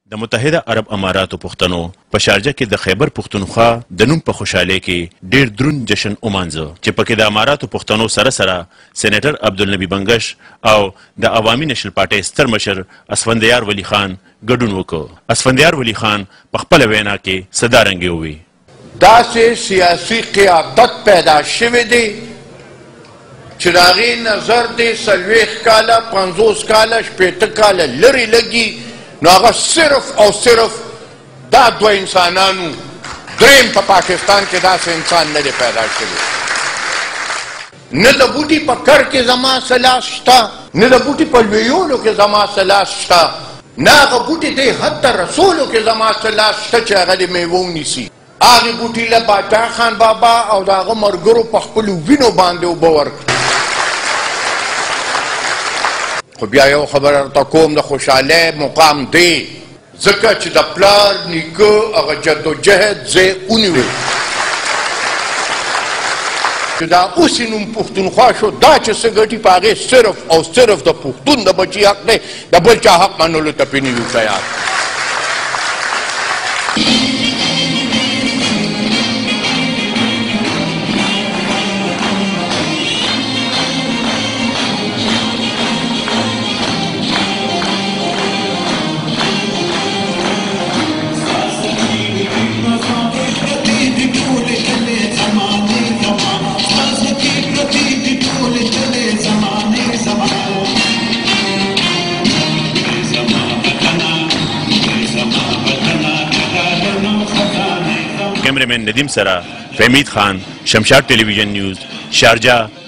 د متحده عرب اماراتو پښتنو په شارجه کې د خیبر پښتونخوا د نوم په خوشحالۍ کې ډیر دروند جشن ومانځه چې پکې د اماراتو پښتنو سره سېنیټر عبدالنبي بنګش او د عوامي نشل پارټۍ ستر مشر اسفندیار ولی خان ګډون وکړ. اسفندیار ولی خان په خپله وینا کې صدارنګې وویل داسې سیاسي قیادت پیدا شوی دی چې د هغې نظر دی 40 کاله 50 کاله 60 کاله لرې لګي نو هغه صرف او صرف دا دوه انسانانو دریم په پاکستان کې داسې انسان نه دی پیدا شوی. نه د بوټي په کر کې زما څه لاس شته نه د بوټي په لویولو کې زما څه لاس شته نه هغه بوټي دی حتی رسولو کې زما څه لاس شته چې هغه د میوه ونیسي. هغې بوټي له باچا خان بابا او د هغه ملګرو په خپلو وینو باندې اوبه ورکړي. خو بیا یو خبره درته کوم د خوشحالۍ مقام دی ځکه چې د پلار نیکه هغه جدوجهد ځای ونیول چې دا اوس یې نوم پښتونخوا شو دا چې څه ګټي په هغې صرف او صرف د پښتون د بچي حق دی د بل چا حق منلو ته پې نه یو تیار. Cameraman Nadeem सरा Fahmeed Khan Shamshad television news Sharjah